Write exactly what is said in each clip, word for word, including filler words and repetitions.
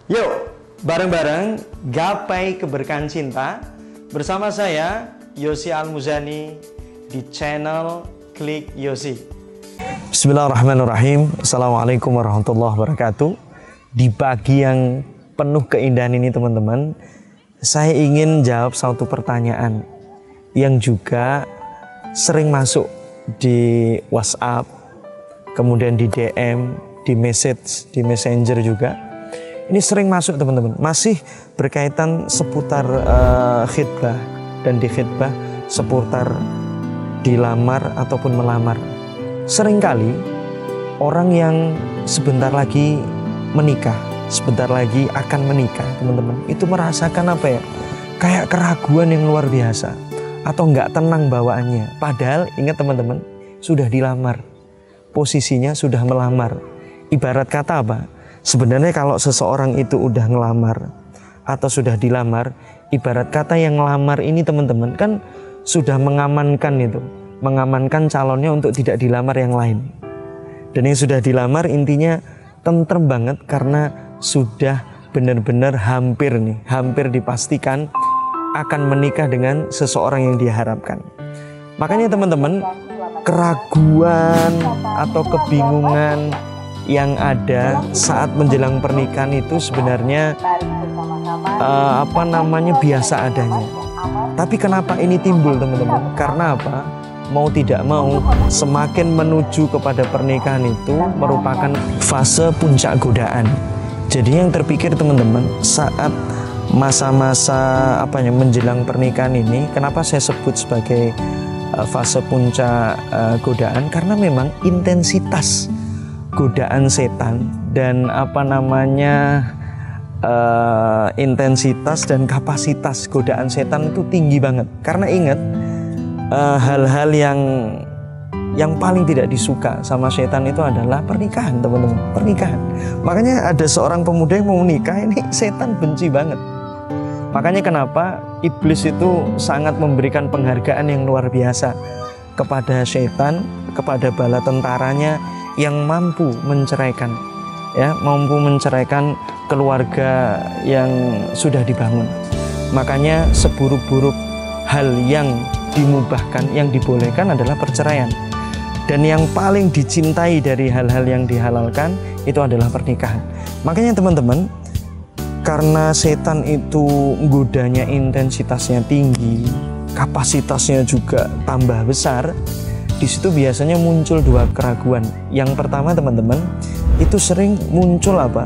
Yuk, bareng-bareng gapai keberkahan cinta bersama saya Yosi Al-Muzani di channel Klik Yosi. Bismillahirrahmanirrahim. Assalamualaikum warahmatullahi wabarakatuh. Di pagi yang penuh keindahan ini teman-teman, saya ingin jawab satu pertanyaan yang juga sering masuk di WhatsApp, kemudian di D M, di message, di Messenger juga. Ini sering masuk teman-teman, masih berkaitan seputar uh, khitbah dan di khitbah seputar dilamar ataupun melamar. Seringkali orang yang sebentar lagi menikah, sebentar lagi akan menikah teman-teman, itu merasakan apa ya, kayak keraguan yang luar biasa atau nggak tenang bawaannya. Padahal ingat teman-teman, sudah dilamar, posisinya sudah melamar. Ibarat kata apa? Sebenarnya kalau seseorang itu udah ngelamar atau sudah dilamar, ibarat kata yang ngelamar ini teman-teman kan sudah mengamankan itu, mengamankan calonnya untuk tidak dilamar yang lain. Dan yang sudah dilamar intinya tentrem banget karena sudah benar-benar hampir nih, hampir dipastikan akan menikah dengan seseorang yang diharapkan. Makanya teman-teman, keraguan atau kebingungan yang ada saat menjelang pernikahan itu sebenarnya uh, apa namanya biasa adanya. Tapi kenapa ini timbul teman-teman? Karena apa? Mau tidak mau, semakin menuju kepada pernikahan itu merupakan fase puncak godaan. Jadi yang terpikir teman-teman, saat masa-masa apa ya menjelang pernikahan ini, kenapa saya sebut sebagai uh, fase puncak uh, godaan? Karena memang intensitas godaan setan dan apa namanya uh, intensitas dan kapasitas godaan setan itu tinggi banget. Karena ingat uh, hal-hal yang yang paling tidak disuka sama setan itu adalah pernikahan teman-teman, pernikahan. Makanya ada seorang pemuda yang mau menikah, ini setan benci banget. Makanya kenapa iblis itu sangat memberikan penghargaan yang luar biasa kepada setan, kepada bala tentaranya yang mampu menceraikan, ya, mampu menceraikan keluarga yang sudah dibangun. Makanya seburuk-buruk hal yang dimubahkan, yang dibolehkan adalah perceraian. Dan yang paling dicintai dari hal-hal yang dihalalkan itu adalah pernikahan. Makanya teman-teman, karena setan itu godanya intensitasnya tinggi, kapasitasnya juga tambah besar, di situ biasanya muncul dua keraguan. Yang pertama teman-teman, itu sering muncul apa?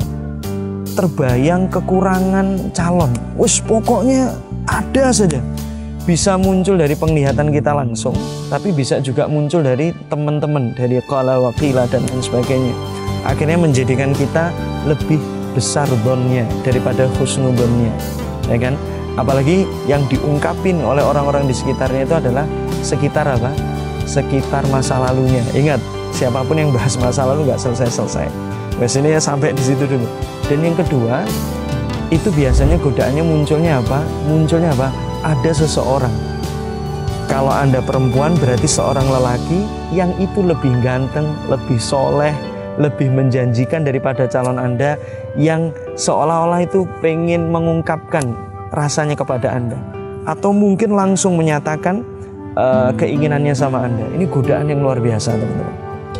Terbayang kekurangan calon. Wis pokoknya ada saja. Bisa muncul dari penglihatan kita langsung, tapi bisa juga muncul dari teman-teman, dari qala wa qila dan lain sebagainya. Akhirnya menjadikan kita lebih besar dhonnya daripada husnudhonnya, ya kan? Apalagi yang diungkapin oleh orang-orang di sekitarnya itu adalah sekitar apa? Sekitar masa lalunya. Ingat, siapapun yang bahas masa lalu nggak selesai-selesai. Biasanya ya sampai di situ dulu. Dan yang kedua, itu biasanya godaannya munculnya apa? Munculnya apa? Ada seseorang. Kalau Anda perempuan berarti seorang lelaki yang itu lebih ganteng, lebih soleh, lebih menjanjikan daripada calon Anda, yang seolah-olah itu pengen mengungkapkan rasanya kepada Anda, atau mungkin langsung menyatakan Uh, keinginannya sama Anda. Ini godaan yang luar biasa teman-teman.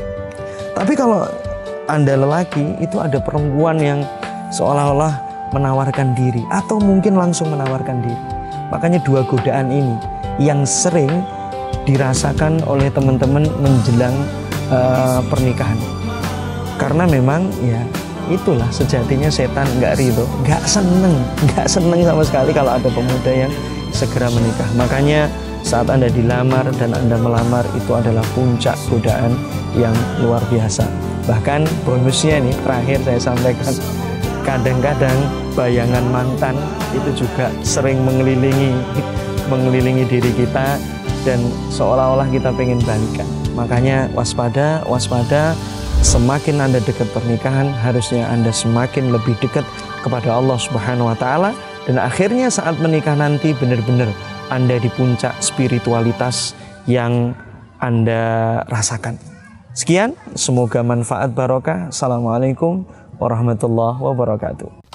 Tapi kalau Anda lelaki, itu ada perempuan yang seolah-olah menawarkan diri atau mungkin langsung menawarkan diri. Makanya dua godaan ini yang sering dirasakan oleh teman-teman menjelang uh, pernikahan. Karena memang ya itulah sejatinya setan nggak ridho, nggak seneng, nggak seneng sama sekali kalau ada pemuda yang segera menikah. Makanya saat Anda dilamar dan Anda melamar itu adalah puncak godaan yang luar biasa. Bahkan bonusnya nih, terakhir saya sampaikan, kadang-kadang bayangan mantan itu juga sering mengelilingi mengelilingi diri kita dan seolah-olah kita pengen balikan. Makanya waspada, waspada. Semakin Anda dekat pernikahan, harusnya Anda semakin lebih dekat kepada Allah Subhanahu wa taala, dan akhirnya saat menikah nanti benar-benar Anda di puncak spiritualitas yang Anda rasakan. Sekian, semoga manfaat barokah. Assalamualaikum warahmatullahi wabarakatuh.